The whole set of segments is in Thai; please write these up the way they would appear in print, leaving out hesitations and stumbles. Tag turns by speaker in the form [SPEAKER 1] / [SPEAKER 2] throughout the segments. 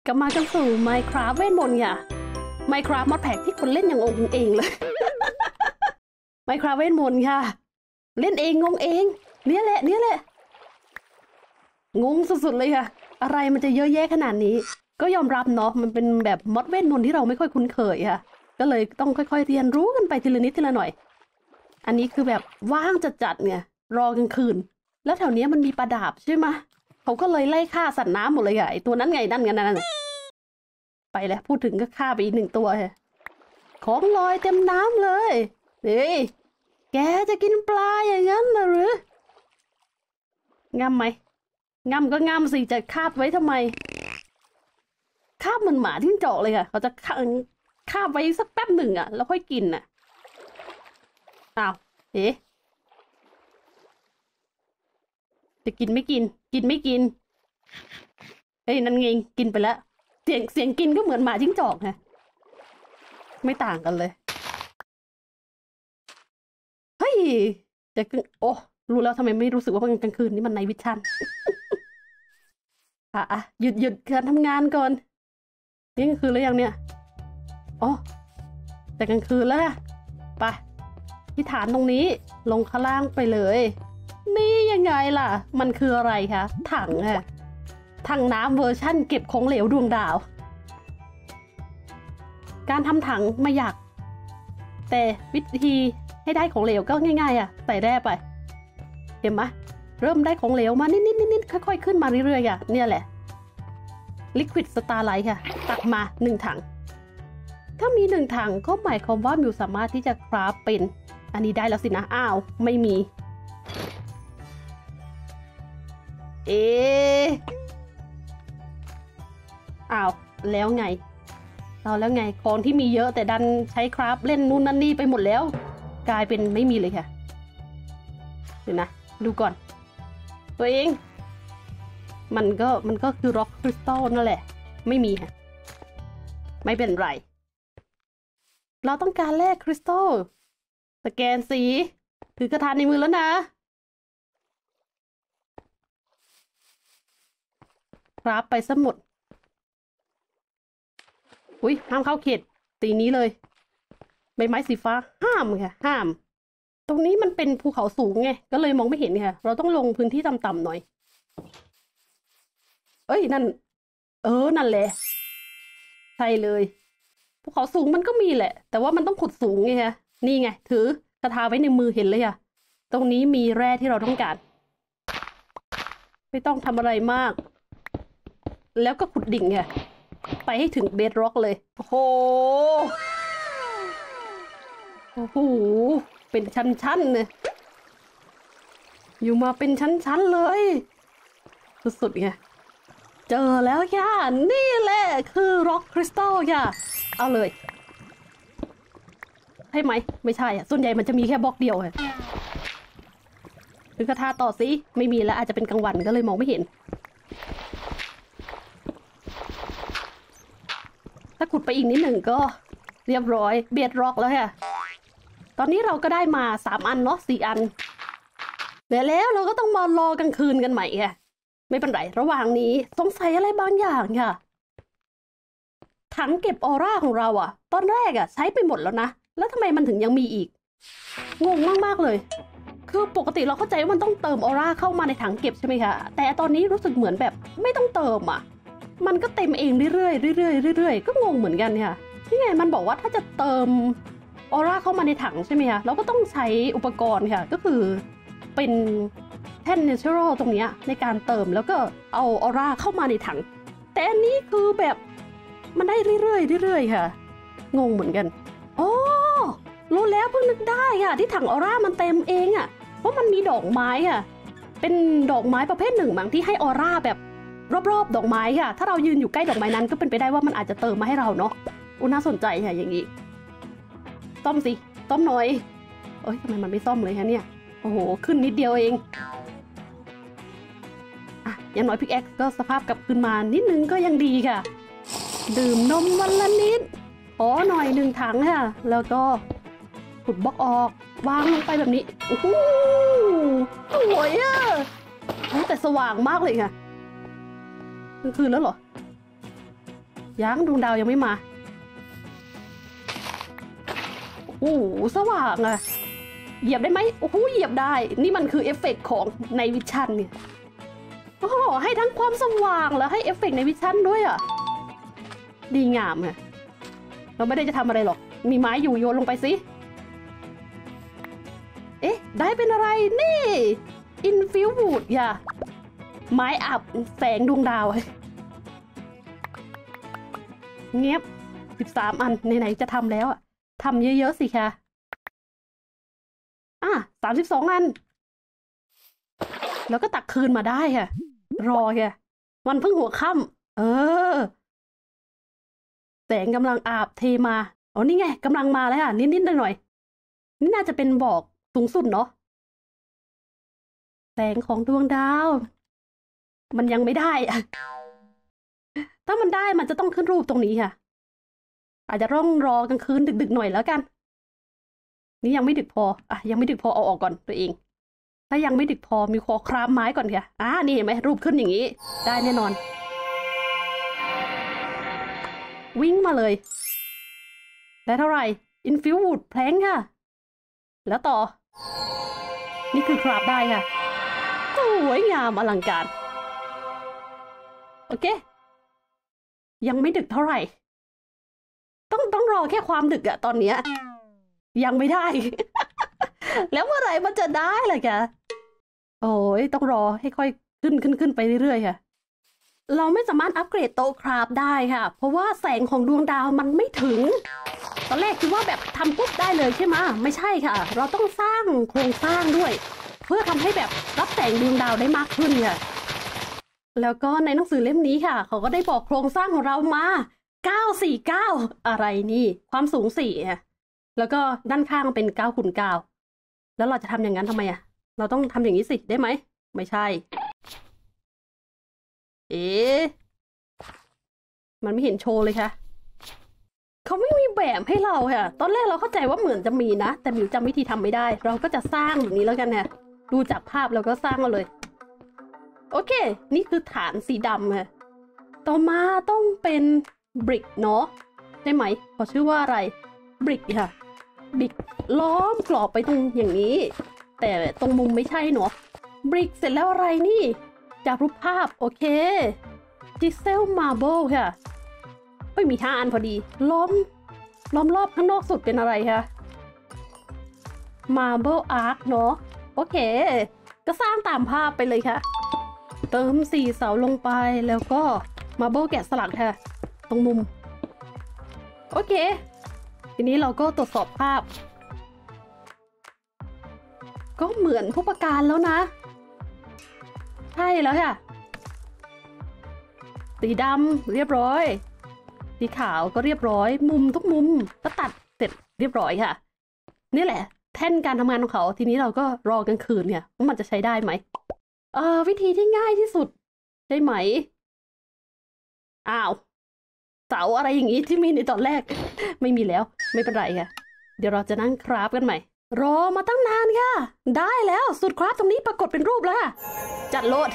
[SPEAKER 1] กลับมากันสู่ Minecraft เวทมนต์ค่ะ Minecraft มอดแพ็กที่คนเล่นอย่างงงเองเลย Minecraft เวทมนต์ค่ะเล่นเองงงเองเนี่ยแหละงงสุดๆเลยค่ะอะไรมันจะเยอะแยะขนาดนี้ก็ยอมรับเนาะมันเป็นแบบมอดเวทมนต์ที่เราไม่ค่อยคุ้นเคยค่ะก็เลยต้องค่อยๆเรียนรู้กันไปทีละนิดทีละหน่อยอันนี้คือแบบว่างจัดๆไงรอกลางคืนแล้วแถวนี้มันมีปลาดาบใช่ไหมเขาก็เลยไล่ฆ่าสัตว์น้ำหมดเลยค่ะไอตัวนั้นไงนั่นไปแล้วพูดถึงก็ฆ่าไปอีก1 ตัวค่ะของลอยเต็มน้ำเลยเฮ้ยแกจะกินปลาอย่างนั้นนะหรืองำไหมงำก็งำสิจะคาบไว้ทำไมคาบเหมือนหมาทิ้งจอกเลยค่ะเขาจะคาบไว้สักแป๊บหนึ่งอ่ะแล้วค่อยกินน่ะอ้าวเอ๊ะจะกินไม่กินไม่กินเอ้ยนั่นไงกินไปแล้วเสียงกินก็เหมือนหมาจิ้งจอกไงไม่ต่างกันเลยเฮ้ยแต่โอ้รู้แล้วทำไมไม่รู้สึกว่าเป็นกลางคืนนี่มันไนท์วิชั่น อ่ะหยุดการทำงานก่อนนี่กลางคืนแล้วยังเนี่ยอ๋อแต่กลางคืนแล้วไปที่ฐานตรงนี้ลงข้างล่างไปเลยนี่ยังไงล่ะมันคืออะไรคะถังอะถังน้ำเวอร์ชั่นเก็บของเหลวดวงดาวการทำถังไม่ยากแต่วิธีให้ได้ของเหลวก็ง่ายๆใส่แร่ไปเห็นไหมเริ่มได้ของเหลวมานิดค่อยๆขึ้นมาเรื่อยๆเนี่ยแหละLiquid Starlight ค่ะตักมา1 ถังถ้ามี1 ถังก็หมายความว่ามิวสามารถที่จะคราฟเป็นอันนี้ได้แล้วสินะอ้าวไม่มีอ้าวแล้วไงของที่มีเยอะแต่ดันใช้คราฟเล่นนู่นนั่นนี่ไปหมดแล้วกลายเป็นไม่มีเลยค่ะเดี๋ยวนะดูก่อนตัวเองมันก็คือร็อกคริสตัลนั่นแหละไม่มีค่ะไม่เป็นไรเราต้องการแลกคริสตัลสแกนสีถือกระทานในมือแล้วนะครับไปซะหมดอุ้ยห้ามเข้าเขตตีนี้เลยใบไม้สีฟ้าห้ามค่ะห้ามตรงนี้มันเป็นภูเขาสูงไงก็เลยมองไม่เห็นค่ะเราต้องลงพื้นที่ต่ำๆหน่อยเอ้ยนั่นนั่นแหละใช่เลยภูเขาสูงมันก็มีแหละแต่ว่ามันต้องขุดสูงไงคะนี่ไงถือกระทาไว้ในมือเห็นเลยค่ะตรงนี้มีแร่ที่เราต้องการไม่ต้องทำอะไรมากแล้วก็ขุดดิ่งค่ะไปให้ถึงเบสร็อกเลยโอ้โหเป็นชั้นๆเลยอยู่มาเป็นชั้นๆเลยสุดๆไงเจอแล้วค่ะนี่แหละคือร็อกคริสตัลค่ะเอาเลยใช่ไหมไม่ใช่ส่วนใหญ่มันจะมีแค่บล็อกเดียวค่ะถือกระทาต่อสิไม่มีแล้วอาจจะเป็นกลางวันก็เลยมองไม่เห็นถ้าขุดไปอีกนิดหนึ่งก็เรียบร้อยเบสร็อกแล้วค่ะตอนนี้เราก็ได้มา3 อันเนาะ4 อันแล้วเราก็ต้องมารอกลางคืนกันใหม่ค่ะไม่เป็นไรระหว่างนี้สงสัยอะไรบางอย่างค่ะถังเก็บออร่าของเราตอนแรกใช้ไปหมดแล้วนะแล้วทำไมมันถึงยังมีอีกงงมากๆเลยคือปกติเราเข้าใจว่ามันต้องเติมออร่าเข้ามาในถังเก็บใช่ไหมคะแต่ตอนนี้รู้สึกเหมือนแบบไม่ต้องเติมมันก็เต็มเองเรื่อยๆก็งงเหมือนกันค่ะนี่ไงมันบอกว่าถ้าจะเติมออร่าเข้ามาในถังใช่ไหมคะเราก็ต้องใช้อุปกรณ์ค่ะก็คือเป็นแท่นเนเชอรัลตรงนี้ในการเติมแล้วก็เอาออร่าเข้ามาในถังแต่อันนี้คือแบบมันได้เรื่อยๆค่ะงงเหมือนกันอ๋อรู้แล้วเพิ่งนึกได้ค่ะที่ถังออร่ามันเต็มเองเพราะมันมีดอกไม้เป็นดอกไม้ประเภทหนึ่งบางที่ให้ออร่าแบบรอบๆดอกไม้ค่ะถ้าเรายืนอยู่ใกล้ดอกไม้นั้นก็เป็นไปได้ว่ามันอาจจะเติมมาให้เราเนาะน่าสนใจค่ะอย่างนี้ต้มสิต้มหน่อยเอ้ยทำไมมันไม่ต้มเลยคะเนี่ยโอ้โหขึ้นนิดเดียวเองอย่างน้อยพิกแอ็กก็สภาพกลับคืนมานิดนึงก็ยังดีค่ะดื่มนมวันละนิดหน่อย1 ถังค่ะแล้วก็ขุดบล็อกออกวางลงไปแบบนี้โอ้โหสวยแต่สว่างมากเลยค่ะกลางคืนแล้วเหรอยังดวงดาวยังไม่มาโอ้โหสว่างอะเหยียบได้ไหมโอ้โหเหยียบได้นี่มันคือเอฟเฟกต์ของในวิชั่นเนี่ยโอ้โหให้ทั้งความสว่างแล้วให้เอฟเฟกต์ในวิชั่นด้วยอะดีงามอะเราไม่ได้จะทำอะไรหรอกมีไม้อยู่โยนลงไปสิเอ๊ะได้เป็นอะไรนี่อินฟิววูดอย่าไม้อับแสงดวงดาวเงียบ13 อันไหนๆจะทำแล้วอะทำเยอะๆสิคะ32 อันแล้วก็ตักคืนมาได้ค่ะรอค่ะวันเพิ่งหัวค่ำแสงกำลังอาบเทมาอ๋อนี่ไงกำลังมาแล้วค่ะนิดๆหน่อยๆนี่น่าจะเป็นบอกสูงสุดเนาะแสงของดวงดาวมันยังไม่ได้อะถ้ามันได้มันจะต้องขึ้นรูปตรงนี้ค่ะอาจจะต้องรอกลางคืนดึกๆหน่อยแล้วกันนี่ยังไม่ดึกพอยังไม่ดึกพอเอาออกก่อนตัวเองถ้ายังไม่ดึกพอมีขอครามไม้ก่อนค่ะนี่เห็นไหมรูปขึ้นอย่างนี้ได้แน่นอนวิ่งมาเลยได้เท่าไหร่อินฟิววูดแพลงค่ะแล้วต่อนี่คือคราบได้ค่ะสวยงามอลังการโอเคยังไม่ดึกเท่าไหร่ต้องรอแค่ความดึกอะตอนเนี้ยยังไม่ได้ แล้วเมื่อไหร่มันจะได้ล่ะแกโอ้ยต้องรอให้ค่อยขึ้นไปเรื่อยๆค่ะเราไม่สามารถอัปเกรดโต๊ะคราฟได้ค่ะเพราะว่าแสงของดวงดาวมันไม่ถึงตอนแรกคิดว่าแบบทำปุ๊บได้เลยใช่ไหมไม่ใช่ค่ะเราต้องสร้างโครงสร้างด้วยเพื่อทำให้แบบรับแสงดวงดาวได้มากขึ้นค่ะแล้วก็ในหนังสือเล่มนี้ค่ะเขาก็ได้บอกโครงสร้างของเรามา949อะไรนี่ความสูง4ค่ะแล้วก็ด้านข้างเป็น9x9แล้วเราจะทำอย่างนั้นทำไมอะเราต้องทำอย่างนี้สิได้ไหมไม่ใช่มันไม่เห็นโชว์เลยค่ะเขาไม่มีแบบให้เราค่ะตอนแรกเราเข้าใจว่าเหมือนจะมีนะแต่มิวจำวิธีทำไม่ได้เราก็จะสร้างแบบนี้แล้วกันค่ะดูจากภาพเราก็สร้างมาเลยโอเคนี่คือฐานสีดำค่ะต่อมาต้องเป็นบริกเนาะใช่ไหมเขาชื่อว่าอะไรบริกค่ะบริกล้อมกรอบไปตรงอย่างนี้แต่ตรงมุมไม่ใช่เนาะบริกเสร็จแล้วอะไรนี่จากรูปภาพโอเคจิเซลมาร์เบิลค่ะไม่มี5 อันพอดีล้อมรอบข้างนอกสุดเป็นอะไรคะมาร์เบิลอาร์คเนาะโอเคก็สร้างตามภาพไปเลยค่ะเติม4 เสาลงไปแล้วก็มาร์เบิลแกะสลักค่ะตรงมุมโอเคทีนี้เราก็ตรวจสอบภาพก็เหมือนผู้ประการแล้วนะใช่แล้วค่ะสีดำเรียบร้อยสีขาวก็เรียบร้อยมุมทุกมุมก็ตัดเสร็จเรียบร้อยค่ะนี่แหละแท่นการทำงานของเขาทีนี้เราก็รอกลางคืนเนี่ยว่ามันจะใช้ได้ไหมวิธีที่ง่ายที่สุดใช่ไหมอ้าวเสาอะไรอย่างนี้ที่มีในตอนแรกไม่มีแล้วไม่เป็นไรค่ะเดี๋ยวเราจะนั่งคราฟกันใหม่รอมาตั้งนานค่ะได้แล้วสุดคราฟตรงนี้ปรากฏเป็นรูปแล้วค่ะจัดโหลด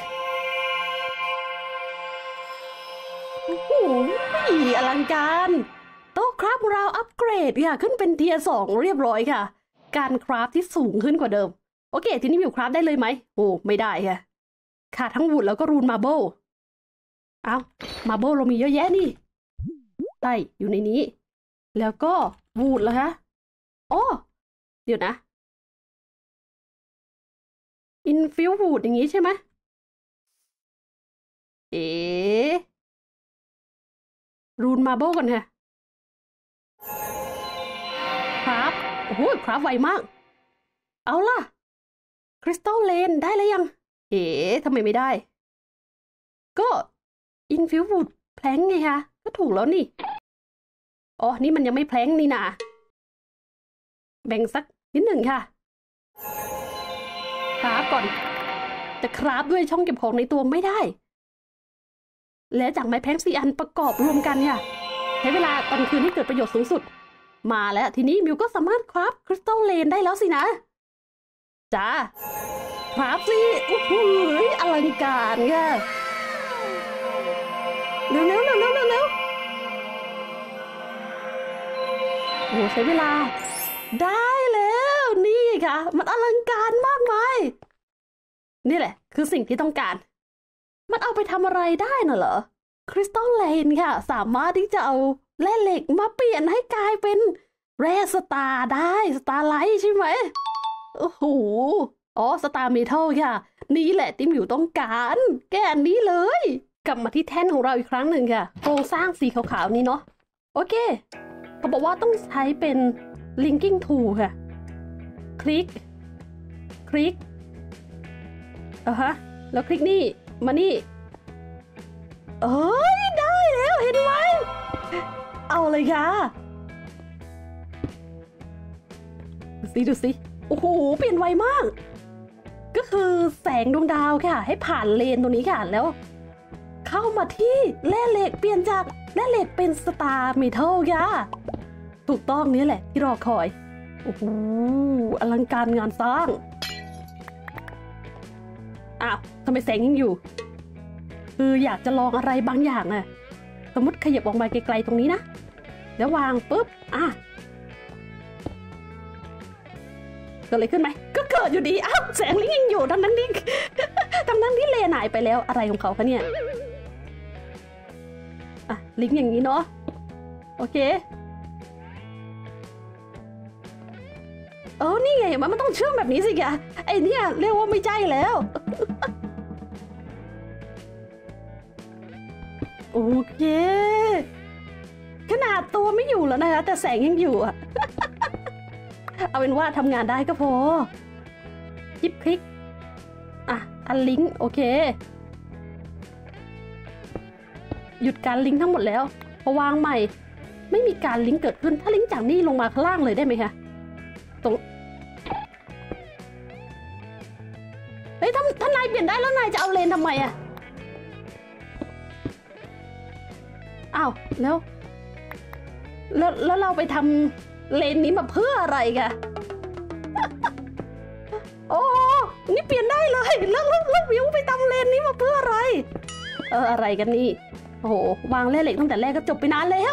[SPEAKER 1] โอ้โหอลังการโต๊ะคราฟของเราอัปเกรดค่ะขึ้นเป็นเทียร์2เรียบร้อยค่ะการคราฟที่สูงขึ้นกว่าเดิมโอเคทีนี้มิวคราฟได้เลยไหมโอ้ไม่ได้ค่ะขาดทั้งวูดแล้วก็รูนมาร์เบิลมาร์เบิลเรามีเยอะแยะนี่ใช่อยู่ในนี้แล้วก็วูดเหรอคะอ๋อเดี๋ยวนะอินฟิววูดอย่างนี้ใช่ไหมรูนมาร์เบิลกันค่ะครับโอ้โหครับไวมากเอาล่ะคริสตัลเลนได้แล้วยังทำไมไม่ได้ก็อินฟิววูดแพลงไงคะก็ถูกแล้วนี่อ๋อนี่มันยังไม่แพลงนี่นะแบ่งสักนิดหนึ่งค่ะคราฟก่อนแต่คราฟด้วยช่องเก็บของในตัวไม่ได้และจากไม้แพลง4 อันประกอบรวมกันค่ะใช้เวลาตอนคืนให้เกิดประโยชน์สูงสุดมาแล้วทีนี้มิวก็สามารถคราฟคริสตัลเลนได้แล้วสินะจ้าคราฟสิโอ้โหอลังการค่ะเร็วหใช้เวลาได้แล้วนี่ค่ะมันอลังการมากมายนี่แหละคือสิ่งที่ต้องการมันเอาไปทำอะไรได้น่ะเหรอคริสตัลเลนค่ะสามารถที่จะเอาแร่เหล็กมาเปลี่ยนให้กลายเป็นแร่สตาร์ได้สตาร์ไลท์ใช่ไหมโอ้โหอ๋อสตาร์เมทัลค่ะนี่แหละที่มิวต้องการแก้อันนี้เลยกลับมาที่แท่นของเราอีกครั้งหนึ่งค่ะโครงสร้างสีขาวๆนี้เนาะโอเคเขาบอกว่าต้องใช้เป็น linking tool ค่ะคลิกฮะแล้วคลิกนี่มานี่เอ้ยได้แล้วเห็นไหมเอาเลยค่ะดูสิโอ้โหเปลี่ยนไวมากก็คือแสงดวงดาวค่ะให้ผ่านเลนตรงนี้ค่ะแล้วเข้ามาที่แร่เหล็กเปลี่ยนจากแร่เหล็กเป็นสตาร์เมทัลค่ะถูกต้องนี่แหละที่รอคอยโอ้โหอลังการงานสร้างอ้าวทำไมแสงยังอยู่คืออยากจะลองอะไรบางอย่างอะสมมติขยับออกมาไกลๆตรงนี้นะแล้ววางปุ๊บเกิดอะไรขึ้นไหมก็เกิดอยู่ดีอ้าวแสงลิงยังอยู่ทั้งนั้นที่เลนหายไปแล้วอะไรของเขาคะเนี่ยลิงอย่างนี้เนาะโอเคนี่ไงมันต้องเชื่อมแบบนี้สิแกไอ้เนี่ยเรียกว่าไม่ใช่แล้วโอเคขนาดตัวไม่อยู่แล้วนะคะแต่แสงยังอยู่อะ เอาเป็นว่าทำงานได้ก็พอยิบคลิกอันลิงก์โอเคหยุดการลิงก์ทั้งหมดแล้วพอวางใหม่ไม่มีการลิงก์เกิดขึ้นถ้าลิงก์จากนี่ลงมาข้างล่างเลยได้ไหมคะตรงเฮ้ยถ้านายเปลี่ยนได้แล้วนายจะเอาเลนทำไมอะอ้าวแล้วเราไปทำเลนนี้มาเพื่ออะไรกันโอ้นี่เปลี่ยนได้เลยแล้ววิวไปทำเลนนี้มาเพื่ออะไรอะไรกันนี่โอ้โหวางแร่เหล็กตั้งแต่แรกก็จบไปนานแล้ว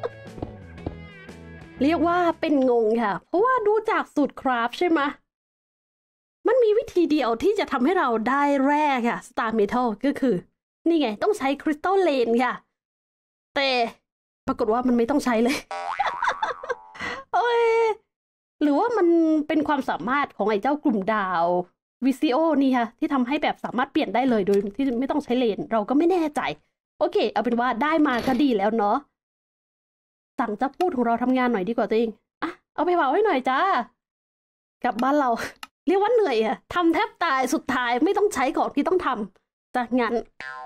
[SPEAKER 1] เรียกว่าเป็นงงค่ะเพราะว่าดูจากสูตรคราฟใช่ไหมมันมีวิธีเดียวที่จะทำให้เราได้แร่ค่ะสตาร์เมทัลก็คือนี่ไงต้องใช้คริสตัลเลนค่ะแต่ปรากฏว่ามันไม่ต้องใช้เลยโอ้ยหรือว่ามันเป็นความสามารถของไอ้เจ้ากลุ่มดาววิซิโอนี่ค่ะที่ทำให้แบบสามารถเปลี่ยนได้เลยโดยที่ไม่ต้องใช้เลนเราก็ไม่แน่ใจโอเคเอาเป็นว่าได้มาก็ดีแล้วเนาะสั่งเจ้าพูดของเราทำงานหน่อยดีกว่าตัวเองเอาไปเผาให้หน่อยจ้ากลับบ้านเราเรียกว่าเหนื่อยอะทำแทบตายสุดท้ายไม่ต้องใช้ของที่ต้องทำจากงั้น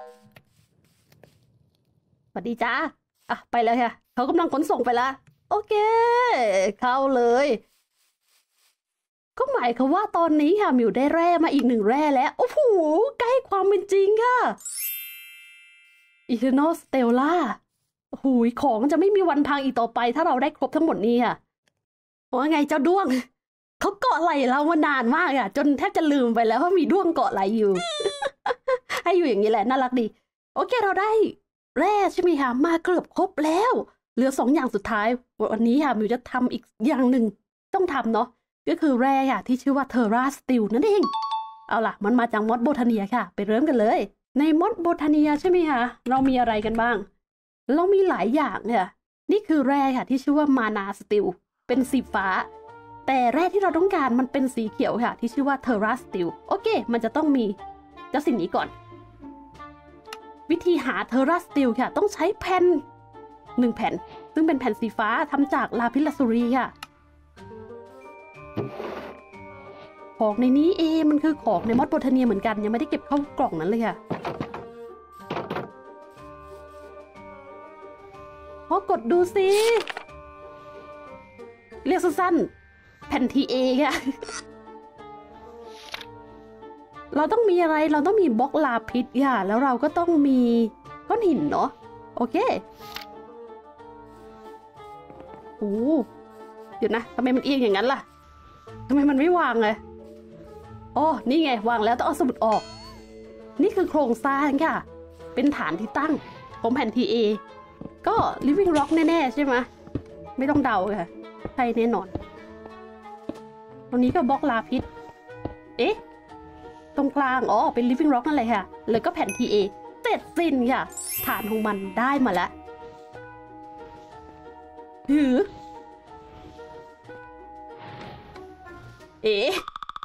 [SPEAKER 1] สวัสดีจ้าไปแล้วค่ะเขากำลังขนส่งไปละโอเคเข้าเลยก็หมายความว่าตอนนี้ค่ะมิวได้แร่มาอีก1แร่แล้วโอ้โหใกล้ความเป็นจริงค่ะ Eternal Stella โอ้โหของจะไม่มีวันพังอีกต่อไปถ้าเราได้ครบทั้งหมดนี้ค่ะว่าไงเจ้าด้วงเขาเกาะไหล่เรามานานมากจนแทบจะลืมไปแล้วว่ามีด้วงเกาะไหล่อยู่ ให้อยู่อย่างนี้แหละน่ารักดีโอเคเราได้แร่ใช่ไหมคะมาเกือบครบแล้วเหลือ2อย่างสุดท้ายวันนี้ค่ะมิวจะทำอีกอย่างหนึ่งต้องทำเนาะก็คือแร่ค่ะที่ชื่อว่าเทอร่าสติลนั่นเองเอาล่ะมันมาจากมอดโบทาเนียค่ะไปเริ่มกันเลยในมอดโบทาเนียใช่ไหมคะเรามีอะไรกันบ้างเรามีหลายอย่างเนี่ยนี่คือแร่ค่ะที่ชื่อว่ามานาสติลเป็นสีฟ้าแต่แร่ที่เราต้องการมันเป็นสีเขียวค่ะที่ชื่อว่าเทอร่าสติลโอเคมันจะต้องมีเจ้าสิ่งนี้ก่อนวิธีหาเทอร่าสติลค่ะต้องใช้แผ่น1แผ่นซึ่งเป็นแผ่นสีฟ้าทำจากลาพิลาซูรีค่ะของในนี้มันคือของในมอดโบทาเนียเหมือนกันยังไม่ได้เก็บเข้ากล่องนั้นเลยค่ะพอกดดูสิเรียกสั้นๆแผ่นทีเอค่ะเราต้องมีอะไรเราต้องมีบล็อกลาพิษค่ะแล้วเราก็ต้องมีก้อนหินเนาะโอเคโอ้เดี๋ยวนะทำไมมันเอียงอย่างนั้นล่ะทำไมมันไม่วางเลยอ๋อนี่ไงวางแล้วต้องเอาสมุดออกนี่คือโครงสร้างค่ะเป็นฐานที่ตั้งของแผ่น TA ก็ Living Rock แน่ๆใช่ไหมไม่ต้องเดาค่ะช่แน่นอนตรงนี้ก็บล็อกลาพิษเอ๊ะตรงกลางอ๋อเป็น living rock นั่นเลยค่ะแล้วก็แผ่น TA เสร็จสิ้นค่ะฐานของมันได้มาแล้วหือเอ๊ะ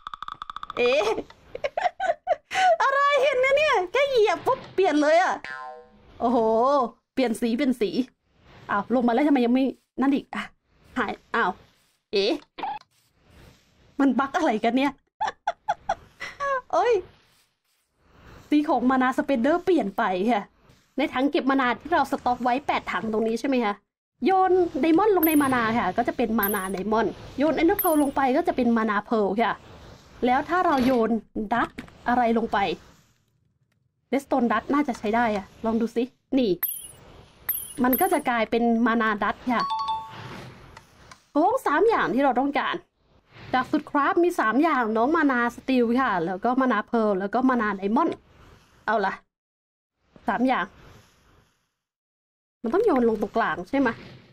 [SPEAKER 1] อะไรเห็นนะเนี่ยแค่เหยียบปุ๊บเปลี่ยนเลยอะโอ้โหเปลี่ยนสีอ้าวลงมาแล้วทำไมยังไม่นั่นอีกอ่ะหายอ้าวเอ๊ะมันบั๊กอะไรกันเนี่ยเอ้ยสีของมานาสเปนเดอร์เปลี่ยนไปค่ะในถังเก็บมานาที่เราสต็อกไว้8ถังตรงนี้ใช่ไหมคะโยนไดมอนด์ลงในมานาค่ะก็จะเป็นมานาไดมอนด์โยนเอ็นเดอร์เพลลงไปก็จะเป็นมานาเพลค่ะแล้วถ้าเราโยนดัตอะไรลงไปเรสโตนดัตน่าจะใช้ได้อะลองดูสินี่มันก็จะกลายเป็นมานาดัตค่ะของ3อย่างที่เราต้องการจากสุดครับมี3อย่างน้องมานาสตีลค่ะแล้วก็มานาเพลแล้วก็มานาไดมอนด์เอาล่ะ3อย่างมันต้องโยนลงตรงกลางใช่ไหม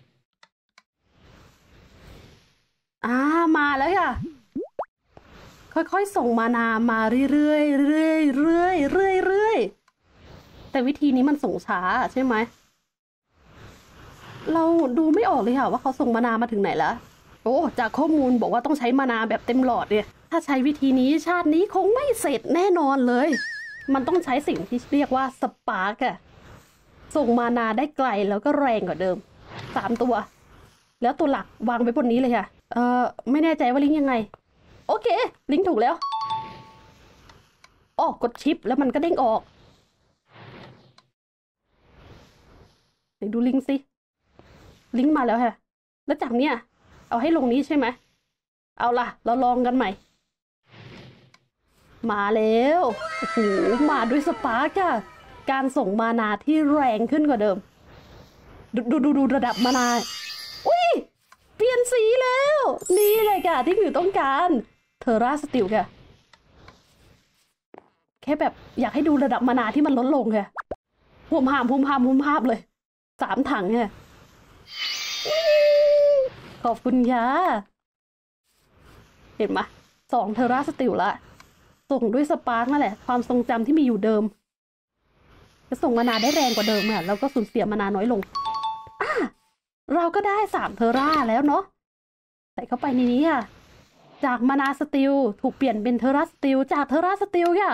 [SPEAKER 1] มาแล้วค่ะค่อยๆส่งมานามาเรื่อยๆแต่วิธีนี้มันส่งช้าใช่ไหมเราดูไม่ออกเลยค่ะว่าเขาส่งมานามาถึงไหนแล้วโอ้จากข้อมูลบอกว่าต้องใช้มานาแบบเต็มหลอดเนี่ยถ้าใช้วิธีนี้ชาตินี้คงไม่เสร็จแน่นอนเลยมันต้องใช้สิ่งที่เรียกว่าสปาร์กอะส่งมานาได้ไกลแล้วก็แรงกว่าเดิม3ตัวแล้วตัวหลักวางไว้บนนี้เลยค่ะไม่แน่ใจว่าลิงก์ยังไงโอเคลิงก์ถูกแล้วกดชิปแล้วมันก็เด้งออกไหนดูลิงก์สิลิงก์มาแล้วค่ะแล้วจากเนี้ยเอาให้ลงนี้ใช่ไหมเอาล่ะเราลองกันใหม่มาแล้วโอ้โหมาด้วยสปาร์กอะการส่งมานาที่แรงขึ้นกว่าเดิมดูระดับมานาอุ้ยเปลี่ยนสีแล้วนี่เลยค่ะที่คือต้องการเทอร่าสติลค่ะแค่แบบอยากให้ดูระดับมานาที่มันลดลงค่ะพุ่มห้ามเลย3 ถังค่ะขอบคุณค่ะเห็นไหม2เทอร่าสติลละส่งด้วยสปาร์กนั่นแหละความทรงจำที่มีอยู่เดิมจะส่งมานาได้แรงกว่าเดิมค่ะแล้วก็สูญเสียมานาน้อยลงเราก็ได้3เทอร่าแล้วเนาะใส่เข้าไปในนี้ค่ะจากมานาสติลถูกเปลี่ยนเป็นเทอร่าสติลจากเทอร่าสติลค่ะ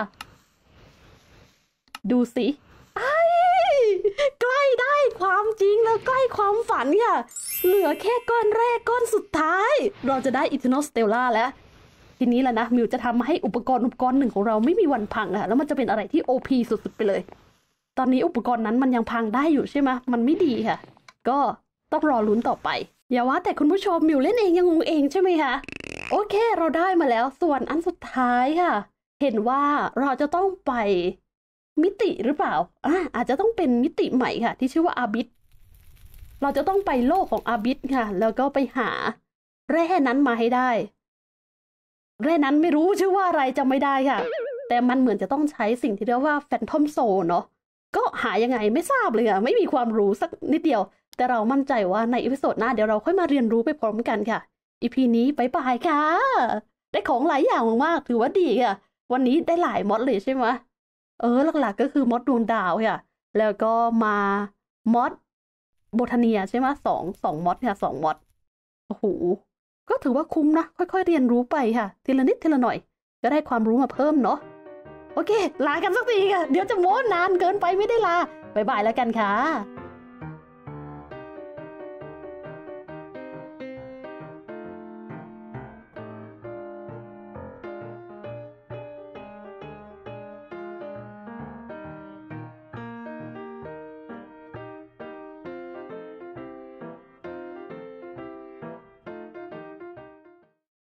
[SPEAKER 1] ดูสิใกล้ได้ความจริงแล้วใกล้ความฝันค่ะเหลือแค่ก้อนแรกก้อนสุดท้ายเราจะได้ Eternal Stella แล้วทีนี้แหละนะมิวจะทำให้อุปกรณ์หนึ่งของเราไม่มีวันพังแล้วมันจะเป็นอะไรที่ OP สุดๆไปเลยตอนนี้อุปกรณ์นั้นมันยังพังได้อยู่ใช่ไหมมันไม่ดีค่ะก็ต้องรอลุ้นต่อไปอย่าว่าแต่คุณผู้ชมมิวเล่นเองยังงงเองใช่ไหมคะโอเคเราได้มาแล้วส่วนอันสุดท้ายค่ะเห็นว่าเราจะต้องไปมิติหรือเปล่าอาจจะต้องเป็นมิติใหม่ค่ะที่ชื่อว่าอาบิสเราจะต้องไปโลกของอาบิสค่ะแล้วก็ไปหาแร่นั้นมาให้ได้แร่นั้นไม่รู้ชื่อว่าอะไรจำไม่ได้ค่ะแต่มันเหมือนจะต้องใช้สิ่งที่เรียกว่าแฟนทอมโซเนาะก็หายังไงไม่ทราบเลยค่ะไม่มีความรู้สักนิดเดียวแต่เรามั่นใจว่าในอีพิโซดหน้าเดี๋ยวเราค่อยมาเรียนรู้ไปพร้อมกันค่ะอีพีนี้บ๊ายบายค่ะได้ของหลายอย่างมากๆถือว่าดีค่ะวันนี้ได้หลายมอดเลยใช่ไหมหลักๆก็คือมอดดวงดาวค่ะแล้วก็มามอดโบทาเนียใช่ไหมสองมอดค่ะ2 มอดโอ้โหก็ถือว่าคุ้มนะค่อยๆเรียนรู้ไปค่ะทีละนิดทีละหน่อยก็ได้ความรู้มาเพิ่มเนาะโอเคลากันสักทีค่ะเดี๋ยวจะโม้นานเกินไปไม่ได้ลาบ๊ายบายแล้วกันค่ะ